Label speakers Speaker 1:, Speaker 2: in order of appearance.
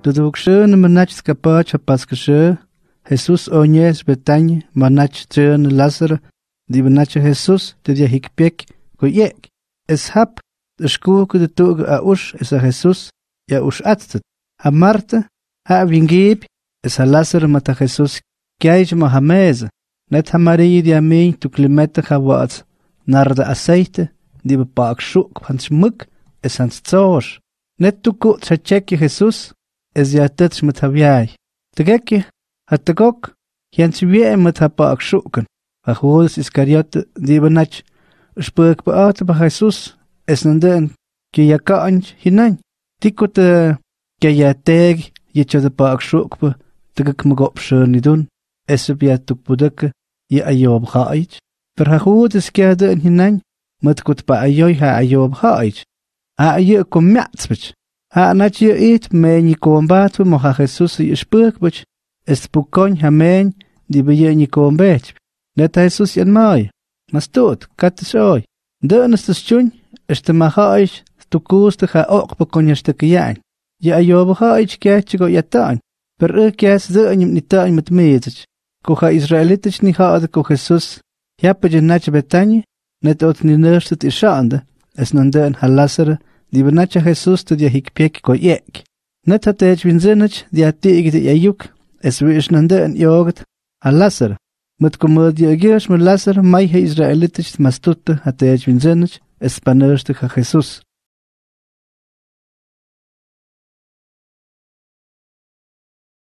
Speaker 1: Tudukshön manach skapach paskashe, Jesús oñes Betania, manach trön Lazar, di manach Jesús, te dia hikpek, koyek. Es hab, de skuke de tug a ush, es a Jesús, ja ush atzet. Ha Marta, ha vingib, es a Lazar mata Jesús, kiaj Mohammed, net ha Maria di amin tu klimette gewats, naar de aceite, die bepaak shuk van smuk, es ans zoos. Net tu kut chekje Jesús, es ja tets met haviai. Te gekje, hat te gok, jens wie met ha paak shuken. Ha Judas Iscariote, die benach, spuk beate bij Jesús, es nanden, ki ja kaanj hinan. Tico te, ki ja teg, je de paak shukbe, te gek me gop schön doen, es bia tuk budeke, je ajob haij. Per ha Judas kiade in hinan, met kut pa ajoi ha ajob haij. Ha je kom mjatsbich. Ha nat je eet men je kombat mo ha Jesús je spukbich. Es pukon ha men die be je kombet. Net Jesús en mai. Mas tot kat soy. De is de chun is te mahaish tu koste ha ook pukon je stuk jaan. Je ajob haij ketje go jatan. Per kes de en niet taan met meetich. Ko ha Israelitisch ni ha de ko Jesús. Ja pe je nat Betania. Net ot ni nerstet is schande. Es nanden ha Lazar. Die benacha Jesús te dia hikpek koyek. Net hat winzinich dia tige de yuk. Es wish nande en jogt a Lazar. Met komodia geus met Lazar mai he Israelitisch mastutte hat winzinich es panerste Jesús.